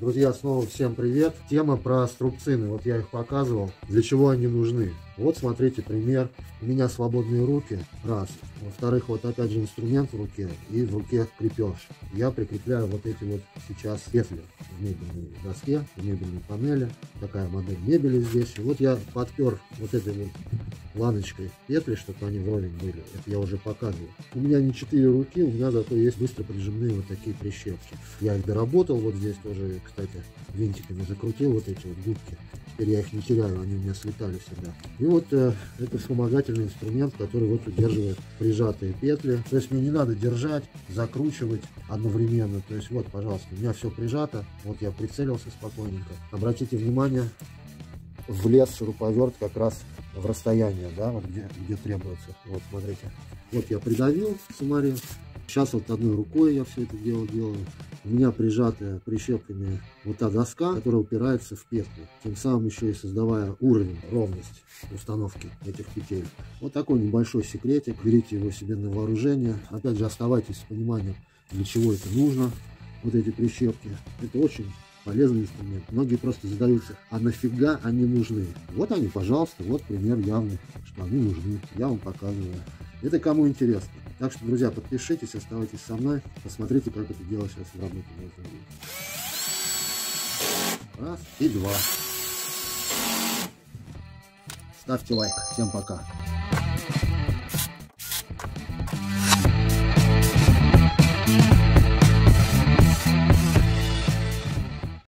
Друзья, снова всем привет. Тема про струбцины. Вот я их показывал. Для чего они нужны? Вот смотрите пример. У меня свободные руки. Раз. Во-вторых, вот опять же инструмент в руке и в руке крепеж. Я прикрепляю вот эти вот сейчас петли в мебельной доске, в мебельной панели. Такая модель мебели здесь. И вот я подпер вот этой вот ланочкой петли, чтобы они вровень были. Это я уже показывал. У меня не 4 руки, у меня зато есть быстро прижимные вот такие прищепки. Я их доработал. Вот здесь тоже, кстати, винтиками закрутил вот эти вот губки. Теперь я их не теряю, они у меня слетали всегда. И вот это вспомогательный инструмент, который вот удерживает прижатые петли. То есть мне не надо держать, закручивать одновременно. То есть вот, пожалуйста, у меня все прижато. Вот я прицелился спокойненько. Обратите внимание, влез шуруповерт как раз в расстояние, да, вот где требуется. Вот, смотрите. Вот я придавил саморез. Сейчас вот одной рукой я все это дело делаю. У меня прижатая прищепками вот та доска, которая упирается в петли. Тем самым еще и создавая уровень, ровность установки этих петель. Вот такой небольшой секретик. Берите его себе на вооружение. Опять же, оставайтесь с пониманием, для чего это нужно. Вот эти прищепки. Это очень полезный инструмент. Многие просто задаются, а нафига они нужны? Вот они, пожалуйста, вот пример явный, что они нужны. Я вам показываю. Это кому интересно. Так что, друзья, подпишитесь, оставайтесь со мной. Посмотрите, как это дело сейчас в работе должно быть. Раз и два. Ставьте лайк. Всем пока.